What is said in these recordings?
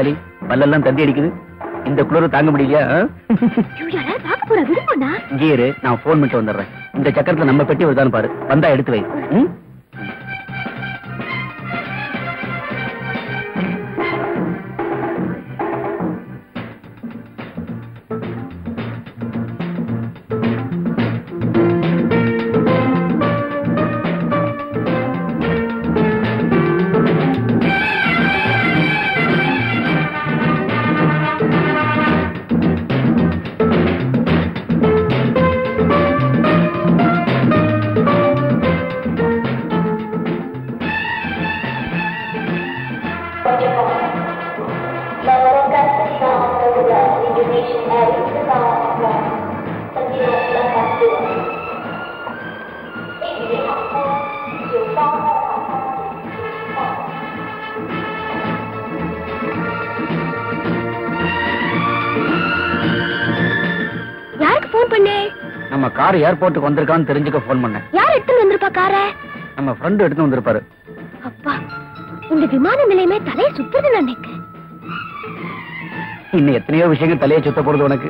விசாலி, பல்லெல்லாம் தந்தி அடிக்குது. இந்த குளிர தாங்க முடியலையா? இங்கே இரு, நான் போன் பண்ணிட்டு வந்துடுறேன். இந்த சக்கரத்துல நம்ம பெட்டி வருதான்னு பாரு. வந்தா எடுத்து வை. நம்ம கார் ஏர்போர்ட்டுக்கு வந்திருக்கான்னு தெரிஞ்சுக்க போன் பண்ணேன். யார் எடுத்து வந்திருப்பா கார? நம்ம ஃப்ரெண்ட் எடுத்து வந்திருப்பாரு. அப்பா, இந்த விமான நிலையமே தலையை சுத்துது நினைக்கிறேன். இன்னும் எத்தனையோ விஷயங்கள் தலையை சுத்த போறது உனக்கு.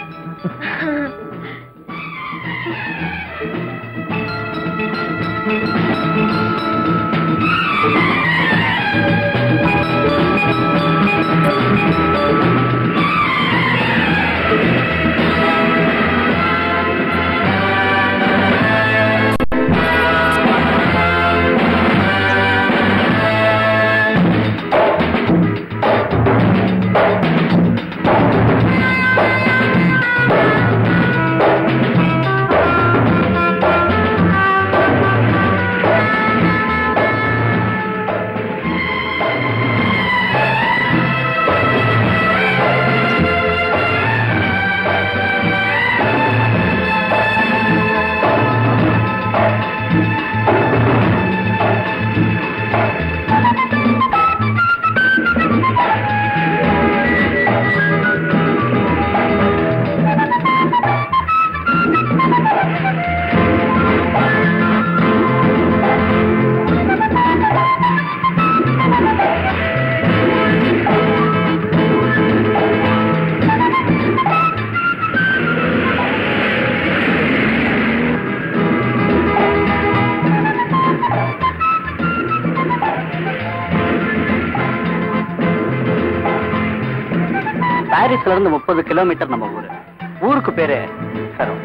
பாரிஸ்ல இருந்து 30 கிலோமீட்டர் நம்ம ஊரு. ஊருக்கு பேரு சரோ.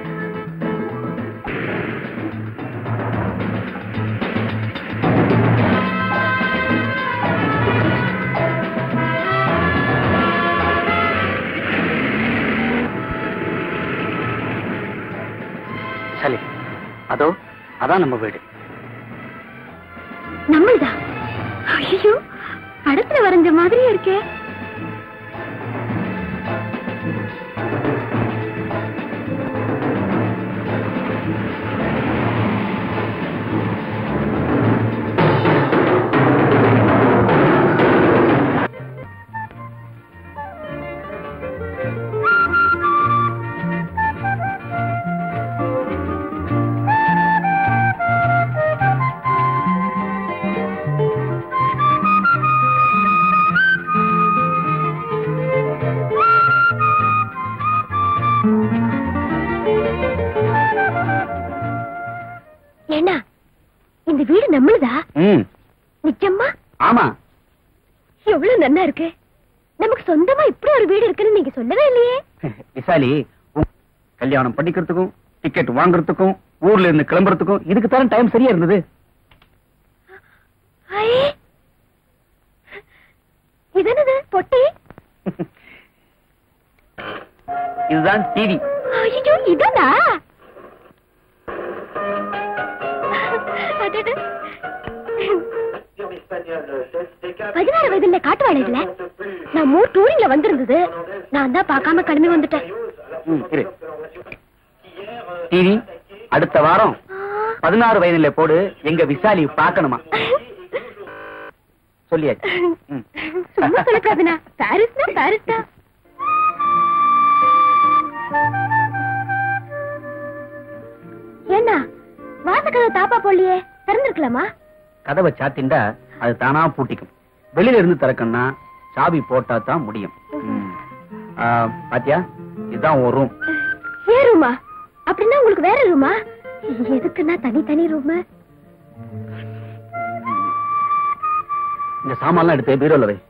சரி, அதோ அதான் நம்ம வீடு. நம்மள்தான்? ஐயோ, படத்துல வரைஞ்ச மாதிரியே இருக்கே. ஏன்னா இந்த வீடு நம்மளுதா? நிச்சயமா? ஆமா. எவ்வளவு நல்லா இருக்கு. நமக்கு சொந்தமா இப்படி ஒரு வீடு இருக்குன்னு நீங்க சொல்லவே இல்லையே. விசாலி, கல்யாணம் பண்ணிக்கிறதுக்கும் டிக்கெட் வாங்குறதுக்கும் ஊர்ல இருந்து கிளம்புறதுக்கும் இதுக்கு தான் டைம் சரியா இருந்தது. இதனது பொட்டி? இதுதான் டிவி. ஐயோ, இதானா? 16 வயதுல காட்டு வேலை இல்ல. நான் மூணு டூரிங்ல வந்திருந்தது. நான் தான் பார்க்காம கிளம்பி வந்துட்டேன். டிவி அடுத்த வாரம் 16 வயதுல போடு. எங்க விசாலி பார்க்கணுமா? சொல்லியாச்சு. சும்மா சொல்லக்கூடாதுண்ணா. பாரிஸ்னா பாரிஸ் தான். ஏன்னா வாசக்கதை தாப்பா போலியே, திறந்திருக்கலாமா? கதவை சாத்திண்டா அது தானா பூட்டிக்கும். வெளியில இருந்து திறக்கணும்னா சாவி போட்டா தான் முடியும். பாத்தியா, இதுதான் ஒரு ரூம். ஏன் ரூமா? அப்படின்னா உங்களுக்கு வேற ரூமா? எதுக்குன்னா தனி ரூம்? இந்த சாமான்லாம் எடுத்து பீரோல வை.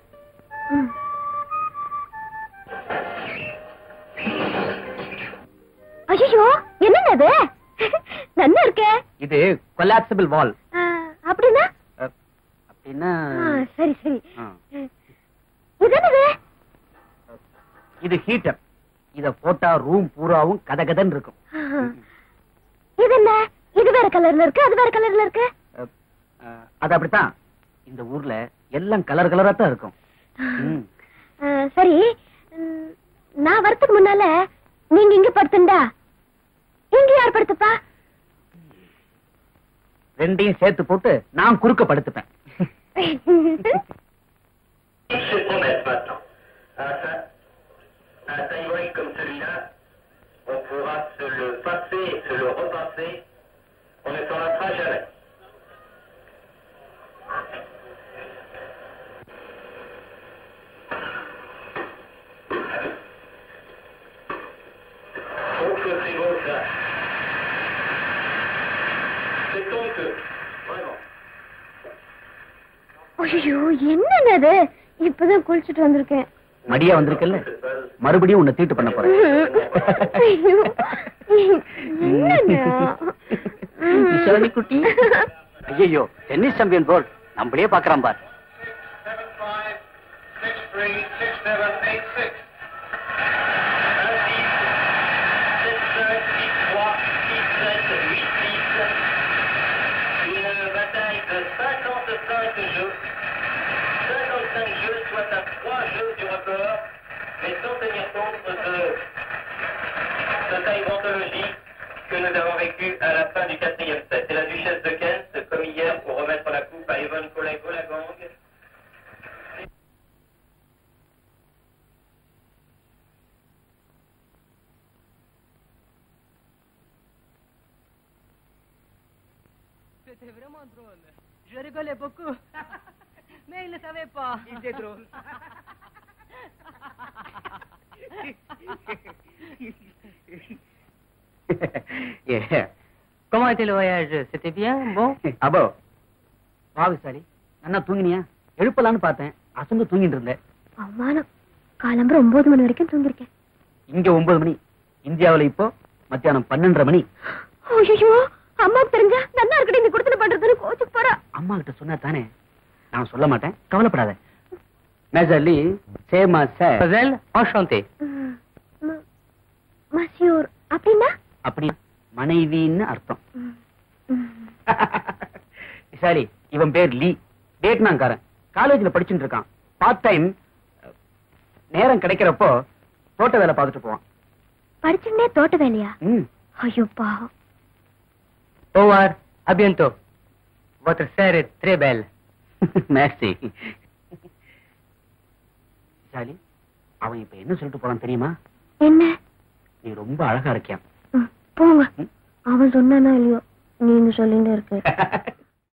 ஐயோ, என்னங்க அது? நல்லா இருக்கே. இது கொலாப்சிபிள் வால். அப்படின்னா? அப்படின்னா சரி. இது என்னது? இது ஹீட்டர். இத போட்டா ரூம் பூராவும் கதகதன்னு இருக்கும். இது என்ன? இது வேற கலர்ல இருக்கு, அது வேற கலர்ல இருக்கு. அது அப்படித்தான். இந்த ஊர்ல எல்லாம் கலர் கலரா தான் இருக்கும். சரி, நான் வரதுக்கு முன்னால நீங்க இங்க படுத்துண்டா இங்க யார் படுத்துப்பா? ரெண்டையும் சேர்த்து போட்டு நான் குறுக்க படுத்துப்பேன். Un taïwan comme celui-là, on pourra se le passer et se le repasser, on ne s'en lassera jamais. Oh que c'est beau ça. C'est ton que, vraiment. ஐயோ, என்னங்க அது? இப்பதான் குளிச்சுட்டு வந்திருக்கேன். மடியா வந்திருக்கல, மறுபடியும் உன்னை தீட்டு பண்ண போறேன். குட்டி, ஐயோ, டென்னிஸ் சாம்பியன் போல் நம்மளே பாக்குறான் பார். 7-5, 6-3, 6-7, 8-6. 1-6, 7, 6-3, 6-7, 8-10. Une bataille de 55 jeux. 55 jeux, soit à 3 jeux du record, mais sans tenir compte de cette taille que nous avons vécu à la fin du 4e set. C'est la duchesse de Kent, comme hier, pour remettre la coupe à Yvonne Collet-Golagang. C'était vraiment drôle. Je rigolais beaucoup. Mais il ne savait pas. Il était drôle. Comment était le voyage? C'était bien? Bon? அப்போ பாவிசாலி, நல்லா தூங்கினியா? எழுப்பலான்னு பார்த்தேன், அசந்து தூங்கிட்டு இருந்தேன். அவமானம். காலம்பர 9 மணி வரைக்கும் தூங்கிருக்கேன். இங்க 9 மணி, இந்தியாவுல இப்போ மத்தியானம் 12:30 மணி. ஐயோ, அம்மாவுக்கு தெரிஞ்சா நல்லா இருக்கட்டும், இங்க கொடுத்து பண்றதுன்னு கோச்சுக்கு போறா. அம்மா கிட்ட சொன்னா தானே? நான் சொல்ல மாட்டேன், கவலைப்படாத. மேஜர்லி சேமா சார். Mademoiselle, enchanté. மசியூர் அப்படின்னா? அப்படி மனைவின்னு அர்த்தம். சரி, இவன் பேர் லீ, வியட்நாம்காரன். காலேஜ்ல படிச்சுட்டு இருக்கான். பார்ட் டைம் நேரம் கிடைக்கிறப்போ தோட்ட வேலை பார்த்துட்டு போவான். படிச்சுட்டே தோட்ட வேலையா? ஐயோ பாவம். Au revoir, à bientôt. Votre sœur est très belle. Merci. சாலி, அவன் இப்ப என்ன சொல்லிட்டு போறான் தெரியுமா? என்ன? நீ ரொம்ப அழகா இருக்கியா. போங்க. அவன் சொன்னானா இல்லையோ, நீங்க சொல்லிட்டு இருக்கு.